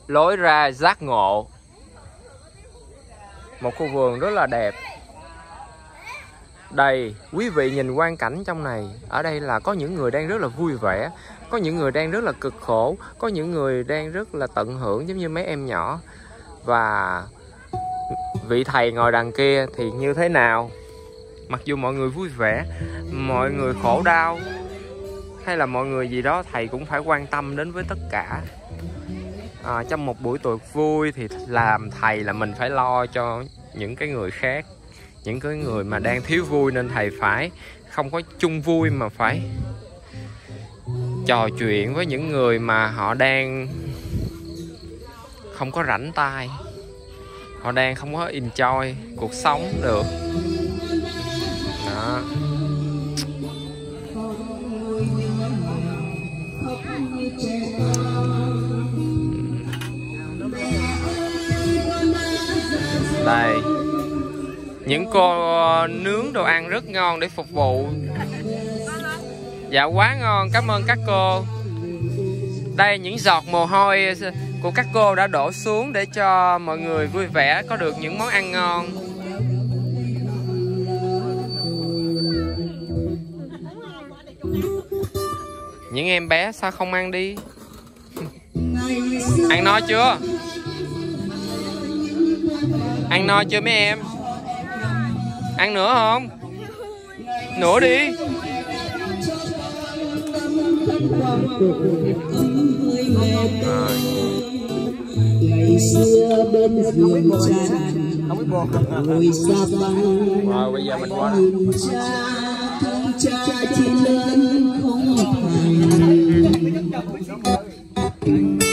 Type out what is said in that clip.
lối ra giác ngộ. Một khu vườn rất là đẹp. Đây, quý vị nhìn quang cảnh trong này. Ở đây là có những người đang rất là vui vẻ, có những người đang rất là cực khổ, có những người đang rất là tận hưởng giống như mấy em nhỏ. Và vị thầy ngồi đằng kia thì như thế nào? Mặc dù mọi người vui vẻ, mọi người khổ đau hay là mọi người gì đó, thầy cũng phải quan tâm đến với tất cả. Trong một buổi tiệc vui thì làm thầy là mình phải lo cho những cái người khác, những cái người mà đang thiếu vui, nên thầy phải không có chung vui mà phải trò chuyện với những người mà họ đang không có rảnh tay, họ đang không có enjoy cuộc sống được. Đó. Đây, những cô nướng đồ ăn rất ngon để phục vụ. Dạ quá ngon, cảm ơn các cô. Đây, những giọt mồ hôi của các cô đã đổ xuống để cho mọi người vui vẻ, có được những món ăn ngon. Những em bé sao không ăn đi? Ăn no chưa? Ăn no chưa mấy em? Ăn nữa không? Nữa đi. Ngày xưa bên giường tràn ngồi xa băng. Rồi bây giờ mình qua cha chỉ lớn không thành.